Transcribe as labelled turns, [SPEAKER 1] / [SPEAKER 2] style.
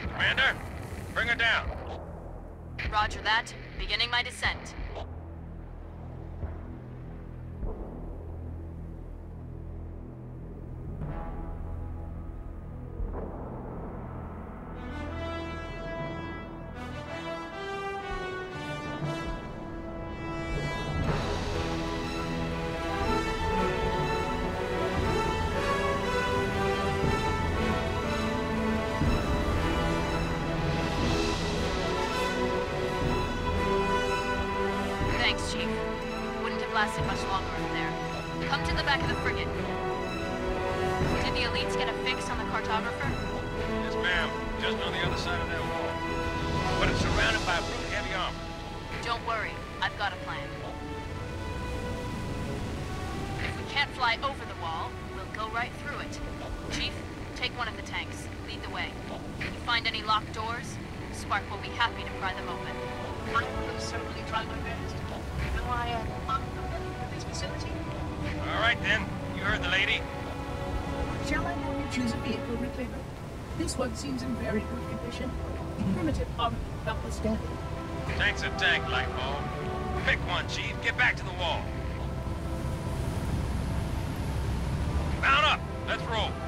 [SPEAKER 1] Commander, bring her down.
[SPEAKER 2] Roger that. Beginning my descent. Thanks, Chief. Wouldn't have lasted much longer up there. Come to the back of the frigate. Did the elites get a fix on the cartographer?
[SPEAKER 1] Yes, ma'am. Just on the other side of that wall. But it's surrounded by brute heavy armor.
[SPEAKER 2] Don't worry. I've got a plan. If we can't fly over the wall, we'll go right through it. Chief, take one of the tanks. Lead the way. If you find any locked doors, Spark will be happy to pry them open.
[SPEAKER 3] I will certainly try my best. Am I unfamiliar with this facility?
[SPEAKER 1] All right, then. You heard the lady.
[SPEAKER 3] Shall I have you choose a vehicle, Reclaimer? This one seems in very good condition. Primitive armor, notwithstanding.
[SPEAKER 1] Tank's a tank, Lightbulb. Pick one, Chief. Get back to the wall. Mount up. Let's roll.